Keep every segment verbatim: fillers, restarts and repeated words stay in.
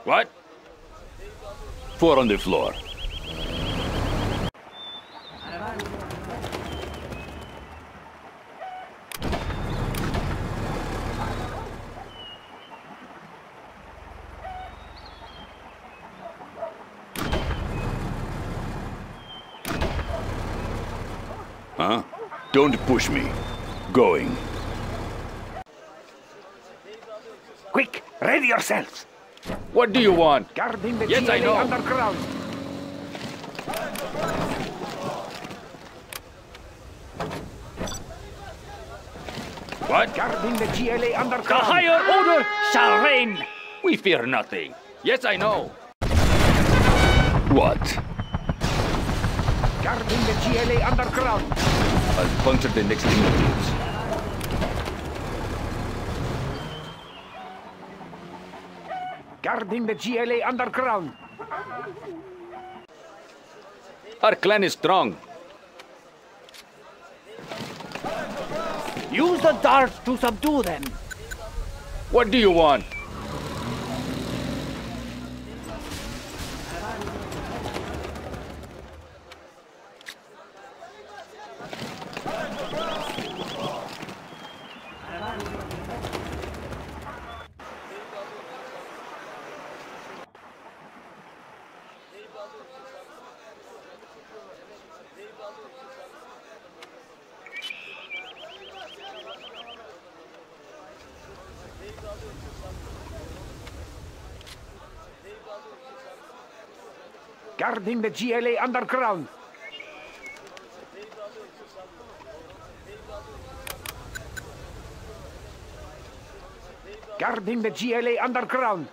What? Four on the floor. Huh? Don't push me. Going. Quick, ready yourselves. What do you want? Guarding the Yes, G L A I know. underground. What? Guarding the G L A The underground. higher order shall reign. We fear nothing. Yes, I know. What? Guarding the G L A underground. I'll puncture the next initiatives. Guarding the G L A underground. Our clan is strong. Use the darts to subdue them. What do you want? Guarding the G L A underground. Guarding the G L A underground.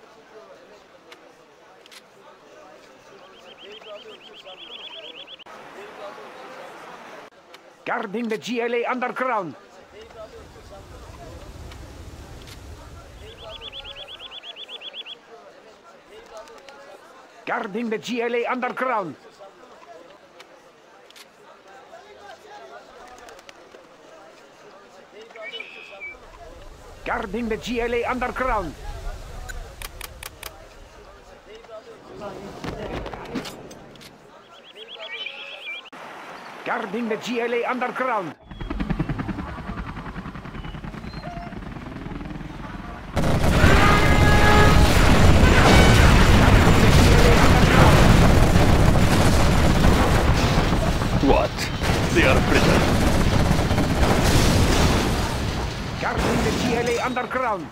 Guarding the G L A underground. Guarding the G L A underground. Guarding the G L A underground. Guarding the G L A underground. What? They are prisoners. Guarding the G L A underground.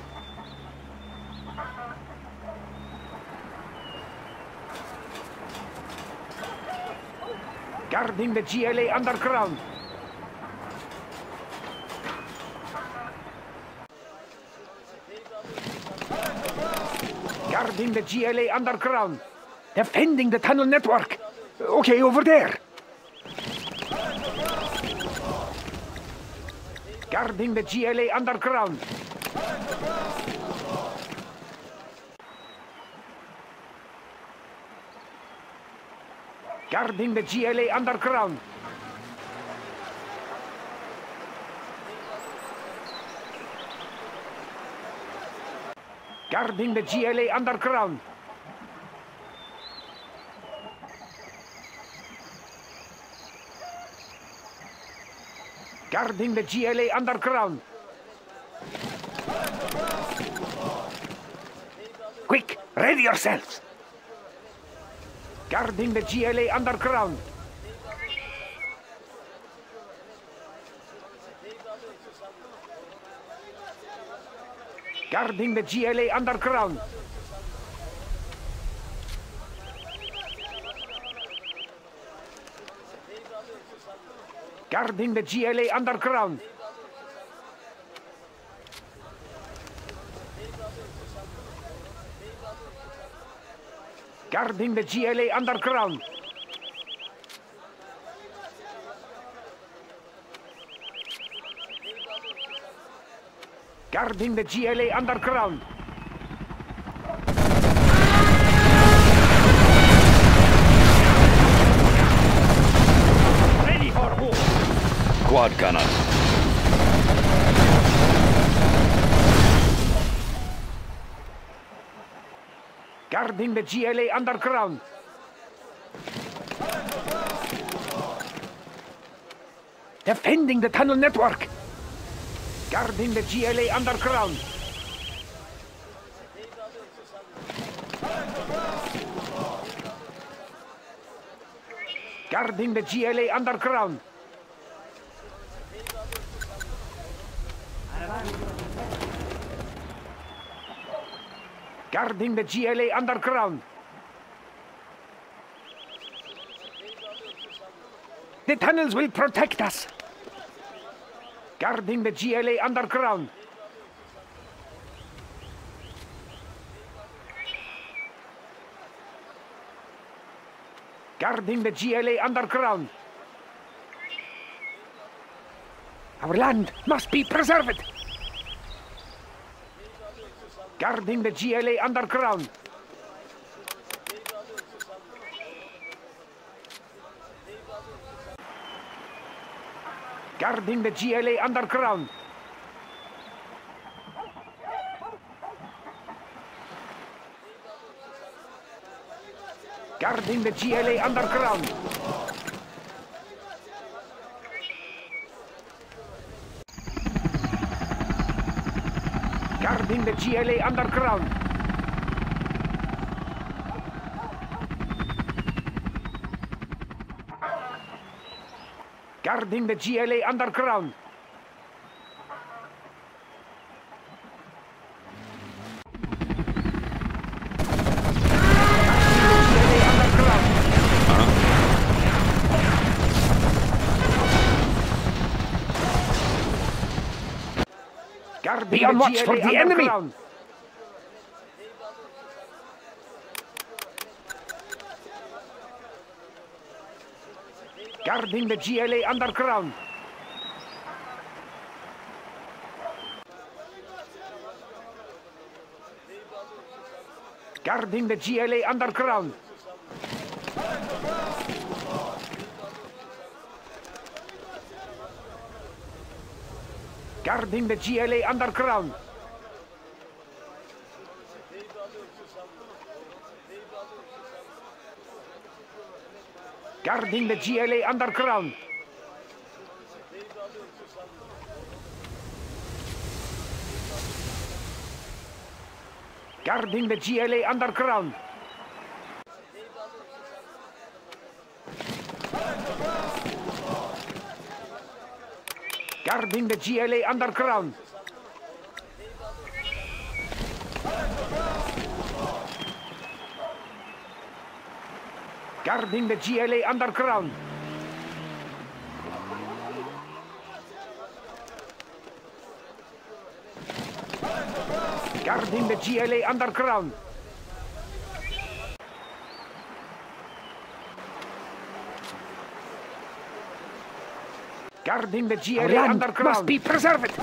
Guarding the G L A underground. Guarding the G L A underground. Defending the tunnel network. Okay, over there. Guarding the G L A underground. Guarding the G L A underground. Guarding the G L A underground. Guarding the G L A underground. Quick, ready yourselves. Guarding the G L A underground. Guarding the G L A underground. Guarding the G L A underground. Guarding the G L A underground. Guarding the G L A underground. Ready for war. Quad cannon. Guarding the G L A underground. Defending the tunnel network. Guarding the G L A underground. Guarding the G L A underground. Guarding the G L A underground. The tunnels will protect us. Guarding the G L A underground. Guarding the G L A underground. Our land must be preserved. Guarding the G L A underground. Guarding the G L A underground. Guarding the G L A underground. Guarding the G L A underground. Guarding the G L A underground. Be on watch for the enemy! Guarding the G L A underground. Guarding the G L A underground. Guarding the G L A underground. Guarding the G L A underground. Guarding the G L A underground. Guarding the G L A underground. Guarding the G L A underground. Guarding the G L A underground. Guarding the G L A underground. Must be preserved.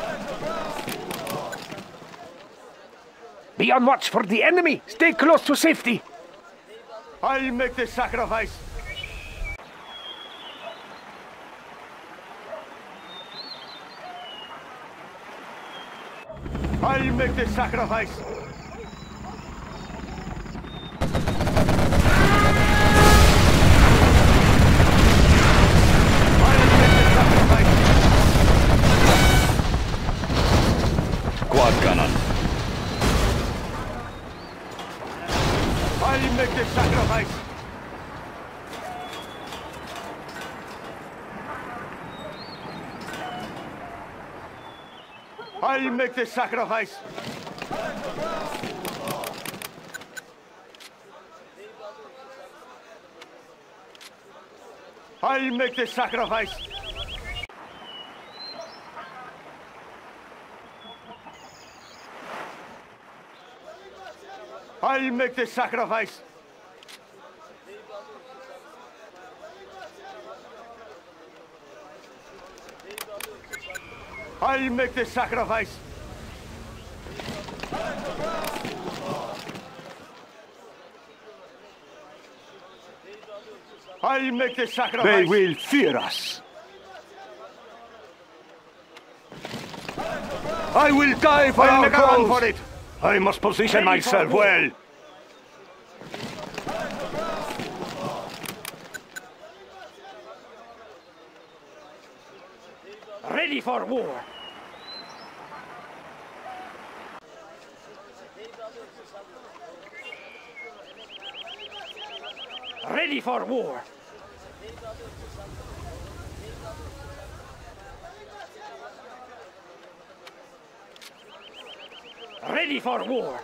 Be on watch for the enemy. Stay close to safety. I'll make the sacrifice. I'll make the sacrifice. Quad cannon. I'll make the sacrifice. I'll make the sacrifice. I'll make the sacrifice. I'll make the sacrifice. I'll make the sacrifice. I'll make the sacrifice. They will fear us. I will die for I'll our make a run cause. for it. I must position myself well. Ready for war. Ready for war. Ready for war.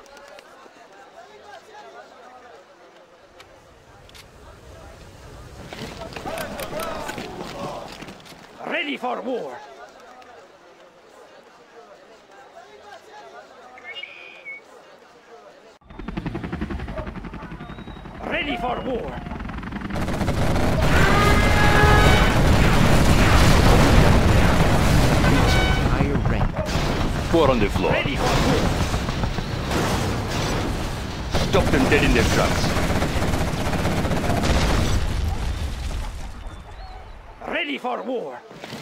Ready for war. Ready for war. Higher rank. Four on the floor. Ready for war. Stop them dead in their tracks. Ready for war.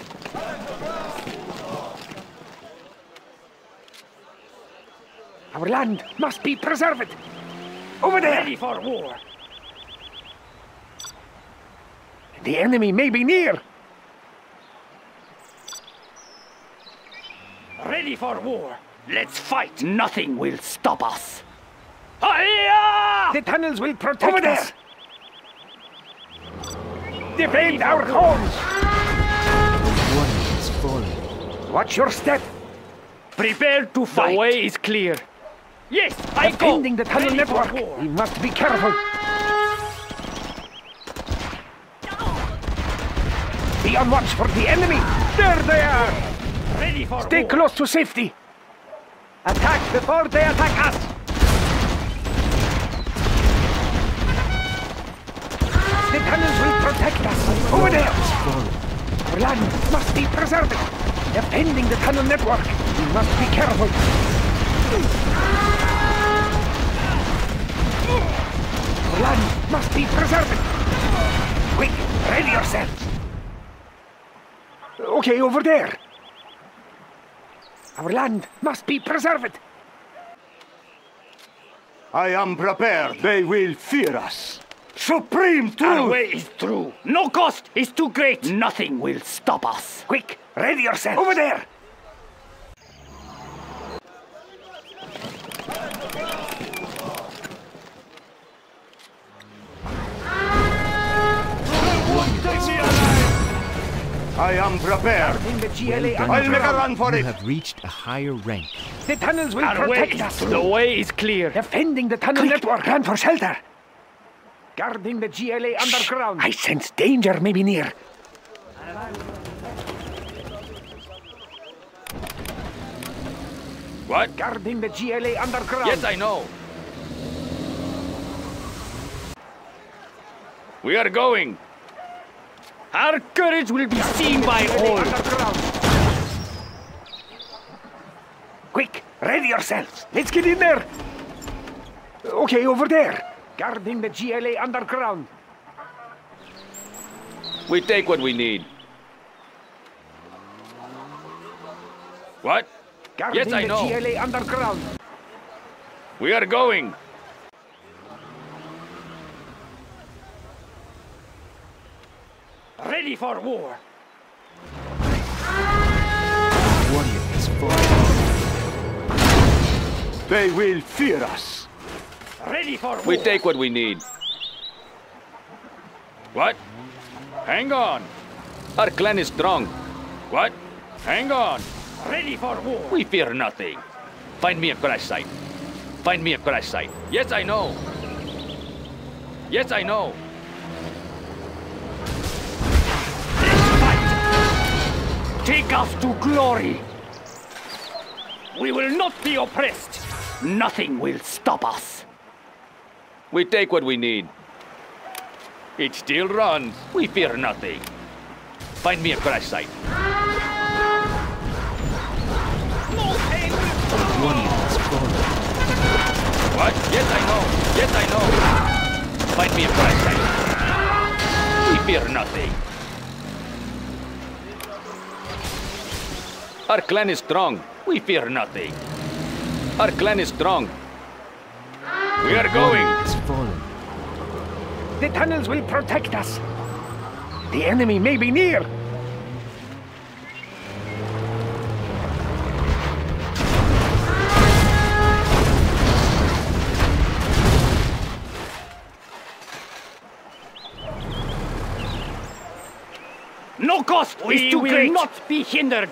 Our land must be preserved. Over there! Ready for war. The enemy may be near. Ready for war. Let's fight. Nothing will stop us. Hi-ya! The tunnels will protect Over us. Defend our homes. One is falling. Watch your step. Prepare to fight. The way is clear. Yes, I go. Defending the tunnel Ready network. for war. We must be careful. Be on watch for the enemy. There they are. Ready for Stay war. close to safety. Attack before they attack us. The tunnels will protect us. Over there. Our land must be preserved. Defending the tunnel network. We must be careful. Our land must be preserved. Quick, ready yourselves. Okay, over there. Our land must be preserved. I am prepared. They will fear us. Supreme Our truth! way is true. No cost is too great. Nothing will stop us. Quick, ready yourselves. Over there. I am prepared. In the G L A Well done. I'll make a underground. run for You it. have reached a higher rank. The tunnels will Our way protect is us. through. The way is clear. Defending the tunnel network. Run for shelter. Guarding the G L A underground. I sense danger may be near. What? Guarding the G L A underground. Yes, I know. We are going. Our courage will be seen by G L A all. underground. Quick, ready yourselves. Let's get in there. Okay, over there. Guarding the G L A underground. We take what we need. What? Guarding Yes, I the know. G L A underground. We are going. Ready for war. Warrior is falling. They will fear us. Ready for war. We take what we need. What? Hang on. Our clan is strong. What? Hang on. Ready for war. We fear nothing. Find me a crash site. Find me a crash site. Yes, I know. Yes, I know. Take us to glory. We will not be oppressed. Nothing will stop us. We take what we need. It still runs. We fear nothing. Find me a crash site. Warrior is falling. What? Yes, I know. Yes, I know. Find me a crash site. We fear nothing. Our clan is strong. We fear nothing. Our clan is strong. We are going. Warrior is falling. The tunnels will protect us. The enemy may be near. We too will great. not be hindered.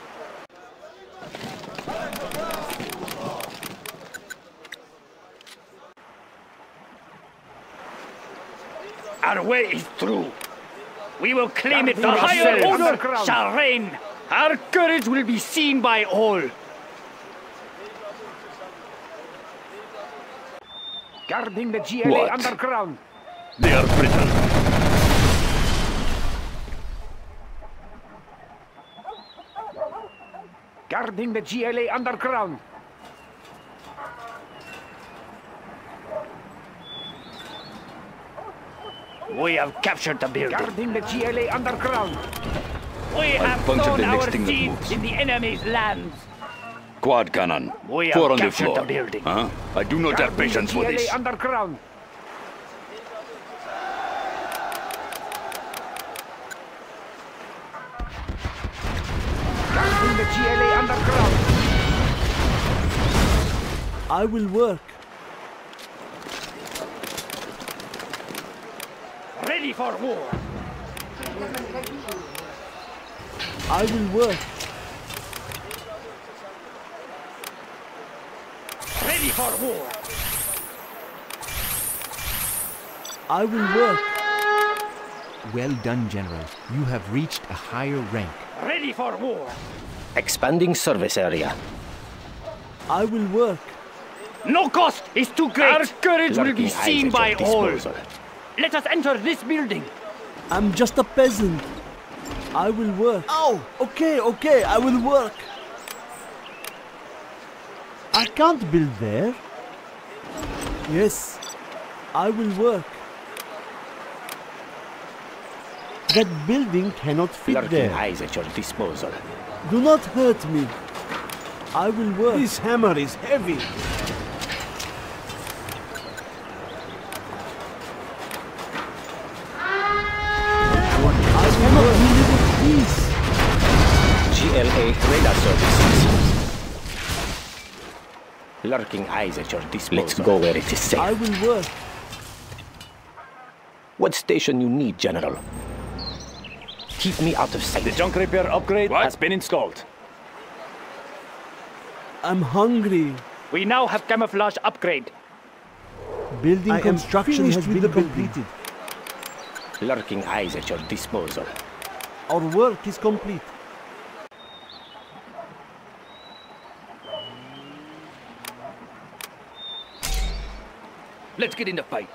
Our way is through. We will claim it. The Guarding higher yourselves order underground. shall reign. Our courage will be seen by all. Guarding the G L A What? underground. They are brittle. Guarding the G L A underground. We have captured the building. Guarding the G L A underground. We have punctured sown the next our thing that seeds moves. in the enemy's lands. Quad cannon. We have Four on the captured floor. the building. Huh? I do not have Guarding patience the for G L A this. underground. Guarding the G L A underground. I will work. Ready for war. I will work. Ready for war. I will work. Well done, General. You have reached a higher rank. Ready for war. Expanding service area. I will work. No cost is too great. Our courage will be Lurking eyes seen at by your all. disposal. Let us enter this building. I'm just a peasant. I will work. Oh, okay, okay, I will work. I can't build there. Yes, I will work. That building cannot fit Lurking there. eyes at your disposal. Do not hurt me. I will work. This hammer is heavy. I cannot live in peace. G L A radar services. Lurking eyes at your disposal. Let's go where it is safe. I will work. What station you need, General? Keep me out of sight. The junk repair upgrade What? has been installed. I'm hungry. We now have camouflage upgrade. Building I am construction has finished with been the building. completed. Lurking eyes at your disposal. Our work is complete. Let's get in the fight.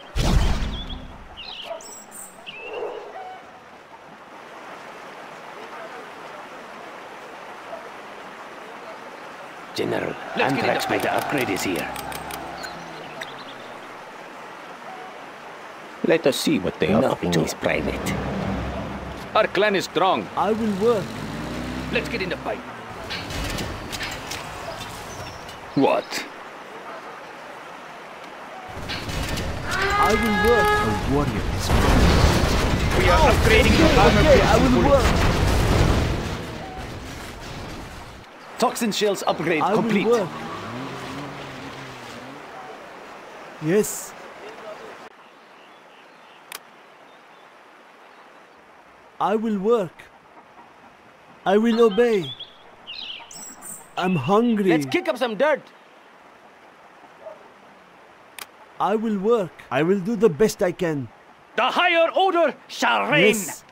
General, Let's get in the Anthrax fight. beta upgrade is here. Let us see what they are up to. Is private. Our clan is strong. I will work. Let's get in the fight. What? I will work. A warrior is We are upgrading the armor Okay, plates I will fully. work. Toxin shells upgrade I complete. will work. Yes. I will work. I will obey. I'm hungry. Let's kick up some dirt. I will work. I will do the best I can. The higher order shall reign. Yes.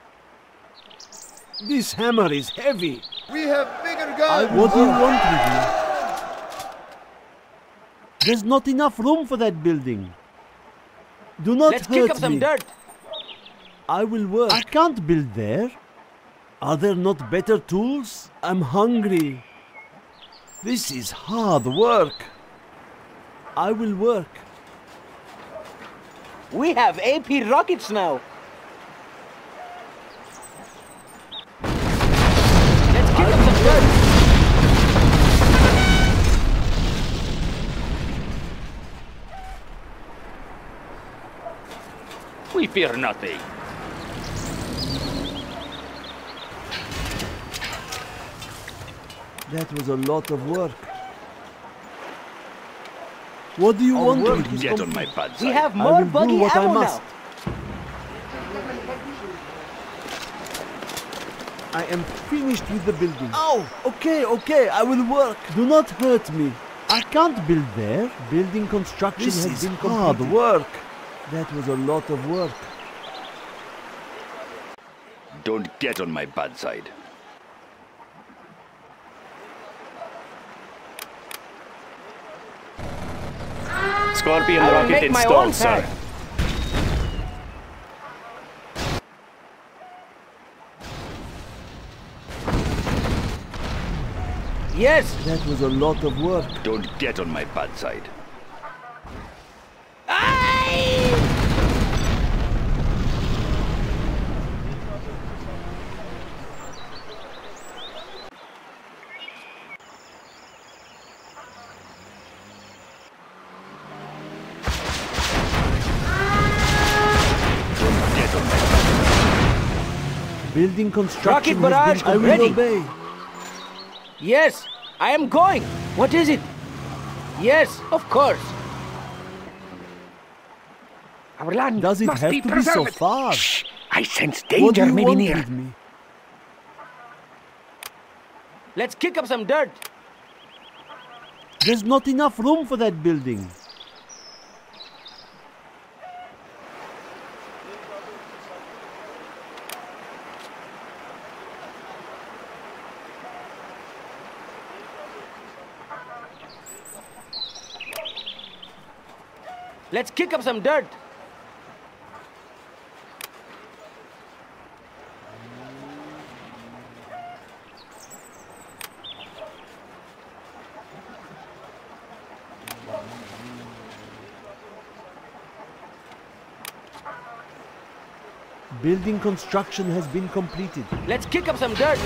This hammer is heavy. We have bigger I, guns. what do you want with me? There's not enough room for that building. Do not Let's hurt kick up some me. dirt. I will work. I can't build there. Are there not better tools? I'm hungry. This is hard work. I will work. We have A P rockets now. Let's kick up some dirt. We fear nothing. That was a lot of work. What do you Our want work with this Get on com- my bad side. We have I more will do buggy what I ammo must. now. I am finished with the building. Oh, okay, okay, I will work. Do not hurt me. I can't build there. Building construction This has is been hard completed. work. That was a lot of work. Don't get on my bad side. Scorpion I will rocket make my own installed, sir. path. Yes. That was a lot of work. Don't get on my bad side. Building construction Rocket has barrage been... I will ready. obey. Yes, I am going. What is it? Yes, of course. Our land Does it must have be to be so preserved. far? Shh! I sense What do danger you may be want near. with me? Let's kick up some dirt. There's not enough room for that building. Let's kick up some dirt. Building construction has been completed. Let's kick up some dirt.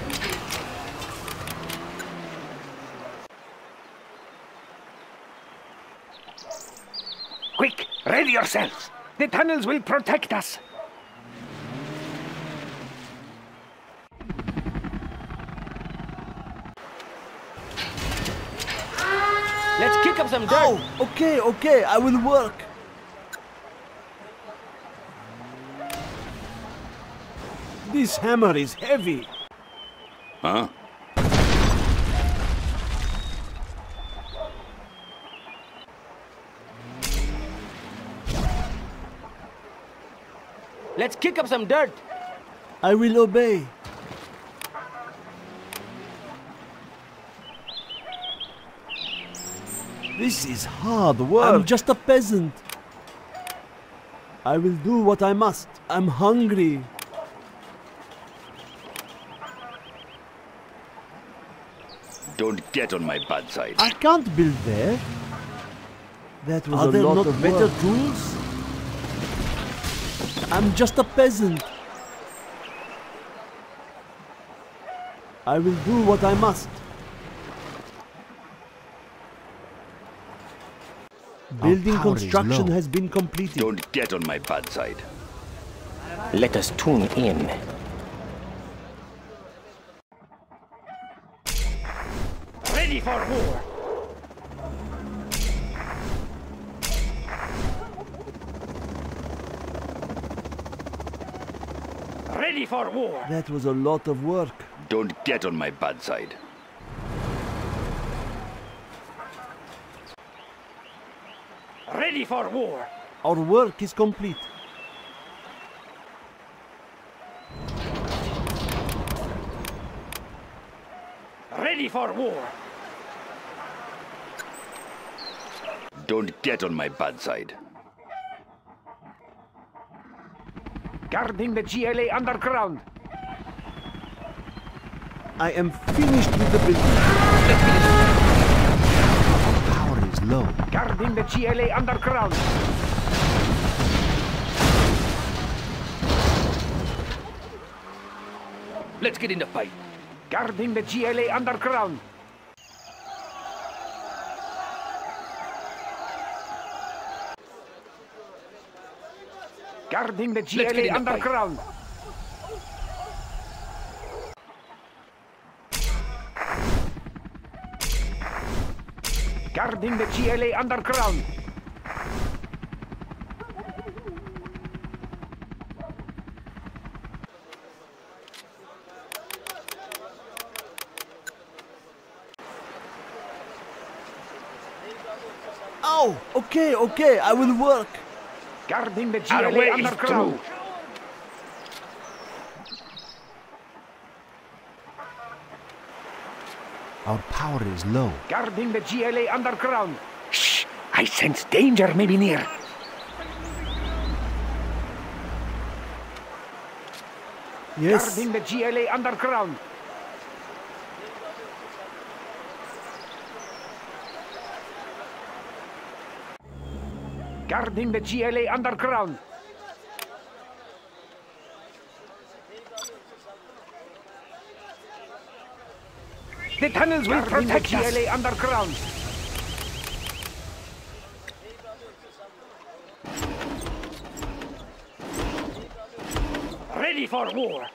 Quick, ready yourselves. The tunnels will protect us. Let's kick up some dirt. Oh, okay, okay, I will work. This hammer is heavy. Huh? Let's kick up some dirt. I will obey. This is hard work. I'm just a peasant. I will do what I must. I'm hungry. Don't get on my bad side. I can't build there. That was Are a there lot not of better work. tools? I'm just a peasant. I will do what I must. Building power is construction low. has been completed. Don't get on my bad side. Let us tune in. Ready for war. Ready for war. That was a lot of work. Don't get on my bad side. Ready for war. Our work is complete. Ready for war. Don't get on my bad side. Guarding the G L A underground. I am finished with the building. Power is low. Guarding the G L A underground. Let's get in the fight. Guarding the G L A underground. Guarding the G L A get in the fight. underground. Guarding the G L A underground. Oh, okay, okay, I will work. Guarding the Our G L A way is underground. through. Our power is low. Guarding the G L A underground. Shh! I sense danger may be near. Yes. Guarding the G L A underground. Guarding the G L A underground. The tunnels will protect the G L A underground. Ready for war.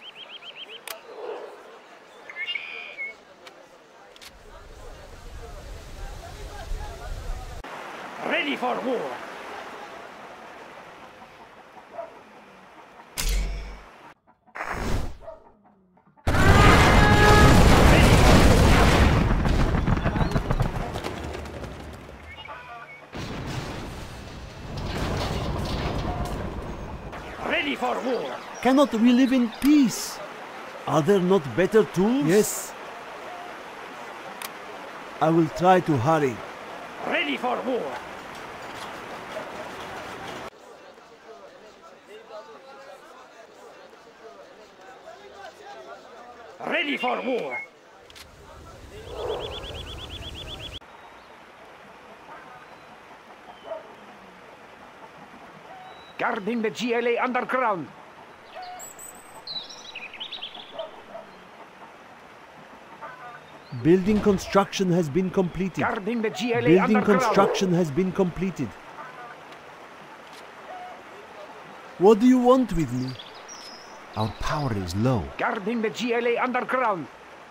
Ready for war. Ready for war. Cannot we live in peace? Are there not better tools? Yes. I will try to hurry. Ready for war. Ready for war. Guarding the G L A underground. Building construction has been completed. Guarding the G L A Building underground. construction has been completed. What do you want with me? Our power is low. Guarding the G L A underground.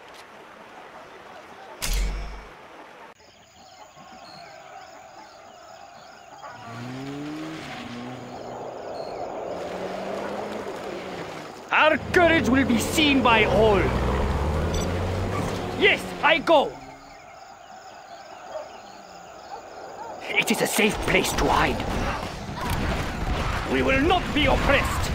Our courage will be seen by all. Yes, I go. It is a safe place to hide. We will not be oppressed.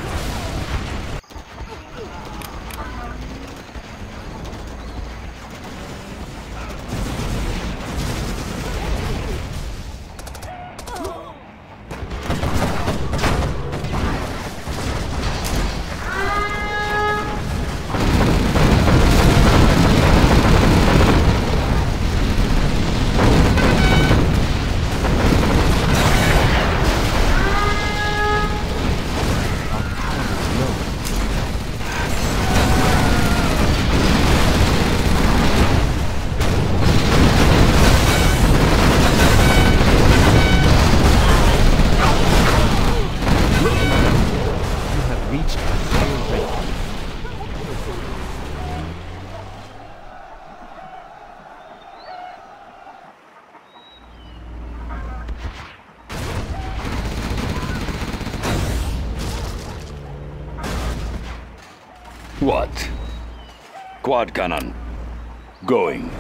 What? Quad cannon. Going.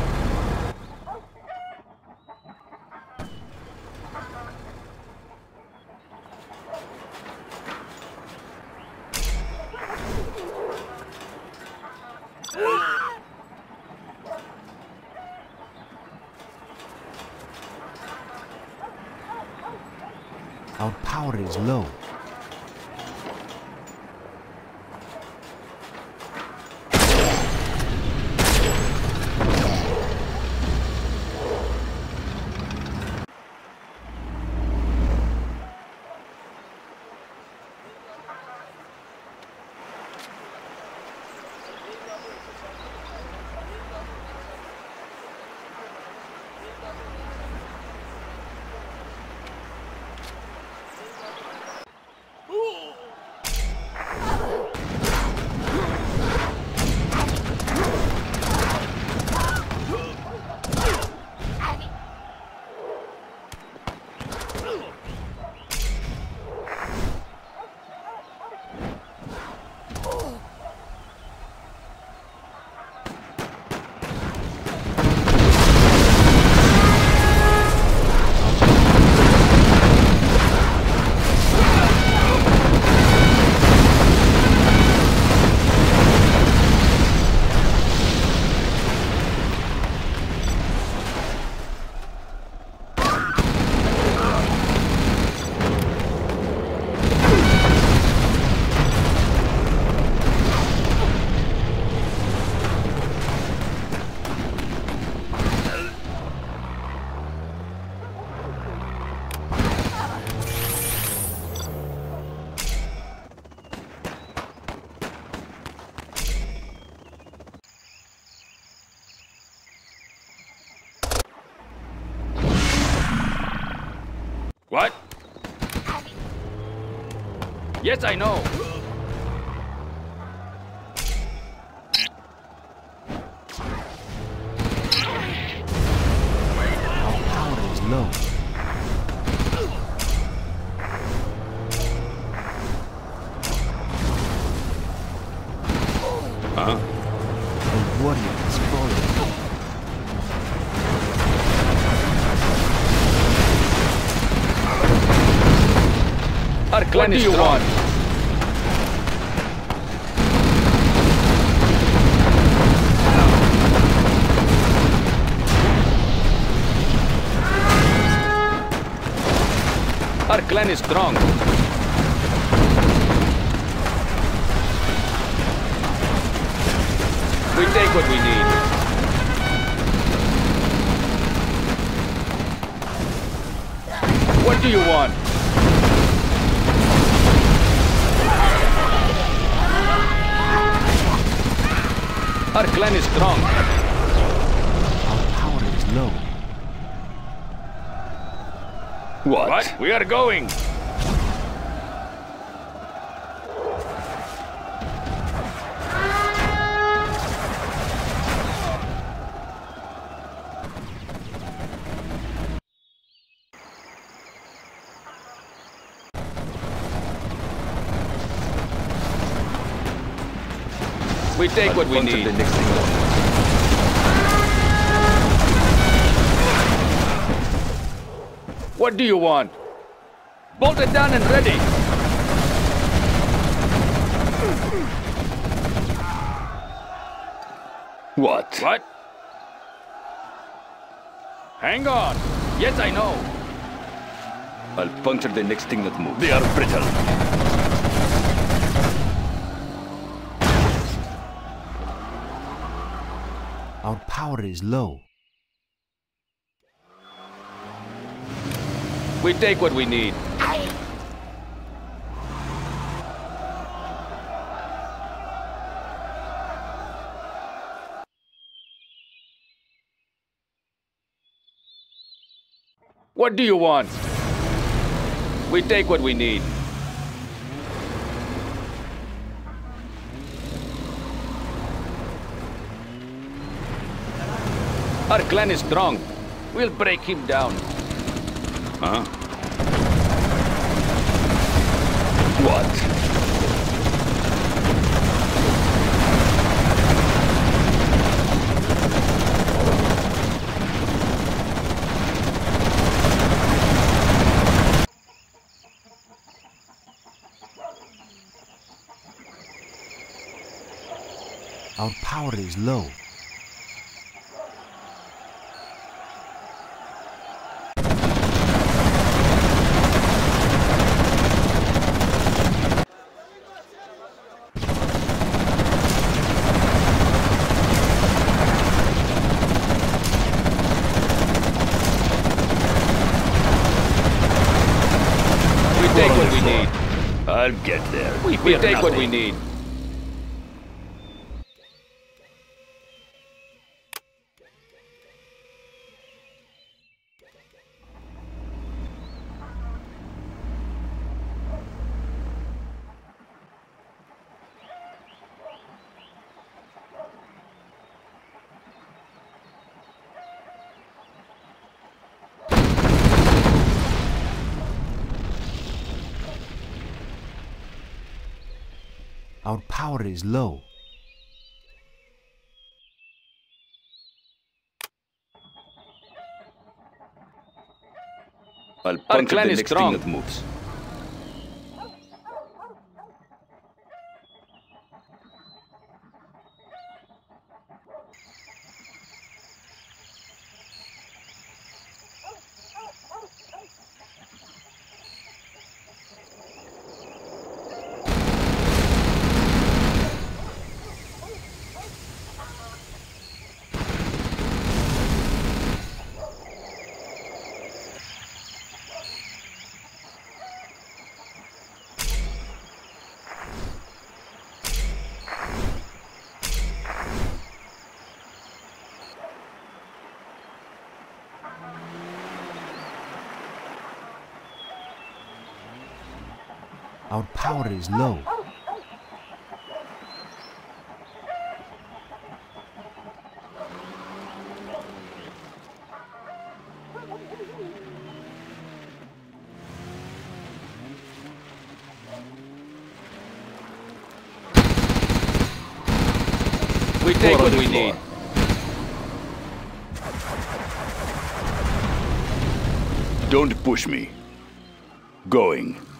Our power is low. What? Yes, I know. Our power is low. Huh? The warrior is falling. Our clan is strong. Our clan is strong. We take what we need. What do you want? Our clan is strong. Our power is low. What? What? We are going. We take what we need. What do you want? Bolted down and ready. What? What? Hang on. Yes, I know. I'll puncture the next thing that moves. They are brittle. Our power is low. We take what we need. What do you want? We take what we need. Our clan is strong. We'll break him down. Huh? What? Our power is low. Take what we need. I'll get there. We, we take nothing. What we need. Our power is low. I'll Our clan is strong. That moves. Our power is low. We take what we need. Don't push me. Going.